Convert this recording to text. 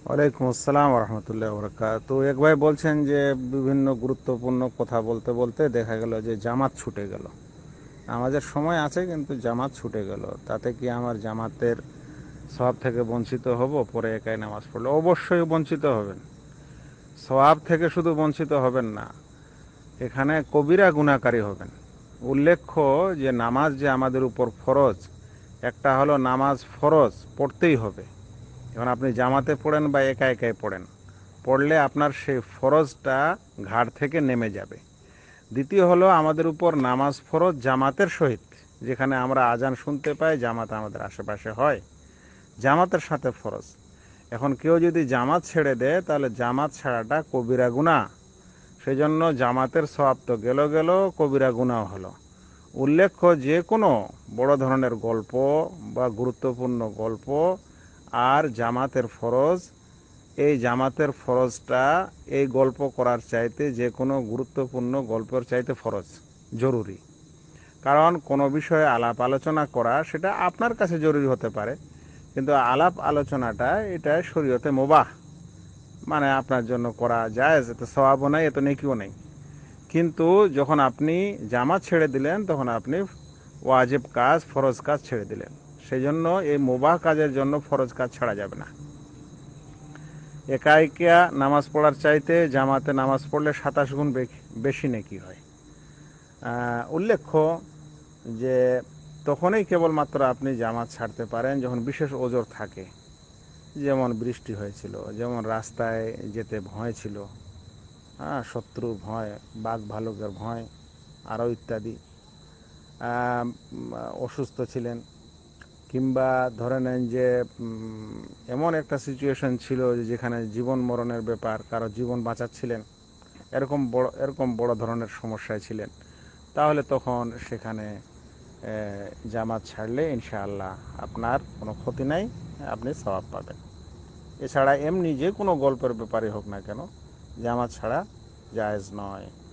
ওয়ালাইকুম আসসালাম রহমতুল্লাহ বরকাত। তো এক ভাই বলছেন যে বিভিন্ন গুরুত্বপূর্ণ কথা বলতে বলতে দেখা গেল যে জামাত ছুটে গেল। আমাদের সময় আছে কিন্তু জামাত ছুটে গেল, তাতে কি আমার জামাতের সওয়াব থেকে বঞ্চিত হব? পরে একাই নামাজ পড়লে অবশ্যই বঞ্চিত হবেন। সওয়াব থেকে শুধু বঞ্চিত হবেন না, এখানে কবিরা গুনাহকারী হবেন। উল্লেখ্য যে নামাজ যে আমাদের উপর ফরজ, একটা হলো নামাজ ফরজ পড়তেই হবে। এখন আপনি জামাতে পড়েন বা একা একাই পড়েন, পড়লে আপনার সেই ফরজটা ঘাড় থেকে নেমে যাবে। দ্বিতীয় হলো আমাদের উপর নামাজ ফরজ জামাতের সহিত, যেখানে আমরা আজান শুনতে পাই, জামাত আমাদের আশেপাশে হয়, জামাতের সাথে ফরজ। এখন কেউ যদি জামাত ছেড়ে দেয় তাহলে জামাত ছাড়াটা কবিরা গুনাহ। সেই জন্য জামাতের সওয়াব তো গেল গেল, কবিরা গুনাহ হলো। উল্লেখ্য যে কোনো বড় ধরনের গল্প বা গুরুত্বপূর্ণ গল্প আর জামাতের ফরজ, এই জামাতের ফরজটা এই গল্প করার চাইতে যে কোনো গুরুত্বপূর্ণ গল্পের চাইতে ফরজ, জরুরি। কারণ কোনো বিষয়ে আলাপ আলোচনা করা সেটা আপনার কাছে জরুরি হতে পারে, কিন্তু আলাপ আলোচনাটা এটা শরীয়তে মুবাহ, মানে আপনার জন্য করা জায়েজ, এত সওয়াবও নাই এত নেকিও নেই। কিন্তু যখন আপনি জামাত ছেড়ে দিলেন তখন আপনি ওয়াজিব কাজ, ফরজ কাজ ছেড়ে দিলেন। সেই জন্য এই মুবাহ কাজের জন্য ফরজ কাজ ছাড়া যাবে না। একা একা নামাজ পড়ার চাইতে জামাতে নামাজ পড়লে 27 গুণ বেশি নেকি হয়। উল্লেখ্য যে তখনই কেবলমাত্র আপনি জামাত ছাড়তে পারেন যখন বিশেষ ওজর থাকে, যেমন বৃষ্টি হয়েছিল, যেমন রাস্তায় যেতে ভয় ছিল, হ্যাঁ, শত্রু ভয়, বাঘ ভালুকের ভয়, আরও ইত্যাদি। অসুস্থ ছিলেন, কিংবা ধরে নেন যে এমন একটা সিচুয়েশন ছিল যেখানে জীবন মরণের ব্যাপার, কারো জীবন বাঁচাচ্ছিলেন, এরকম বড় ধরনের সমস্যায় ছিলেন, তাহলে তখন সেখানে জামাত ছাড়লে ইনশাআল্লাহ আপনার কোনো ক্ষতি নাই, আপনি সওয়াব পাবেন। এছাড়া এমনি যে কোনো গল্পের ব্যাপারে হোক না কেন, জামাত ছাড়া জায়েজ নয়।